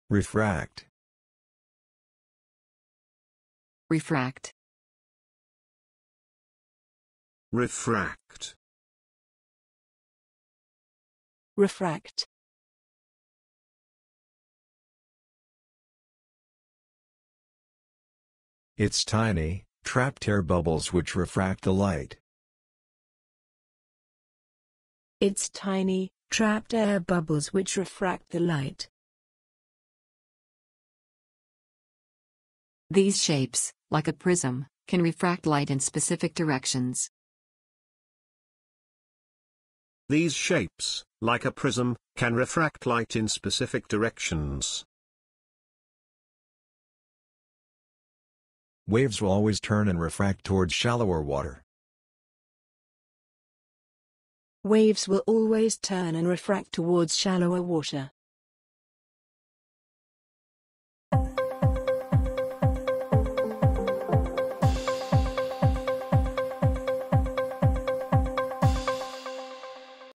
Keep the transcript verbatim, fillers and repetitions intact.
Refract. Refract. Refract. Refract. It's tiny, trapped air bubbles which refract the light. It's tiny, trapped air bubbles which refract the light. These shapes, like a prism, can refract light in specific directions. These shapes, like a prism, can refract light in specific directions. Waves will always turn and refract towards shallower water. Waves will always turn and refract towards shallower water.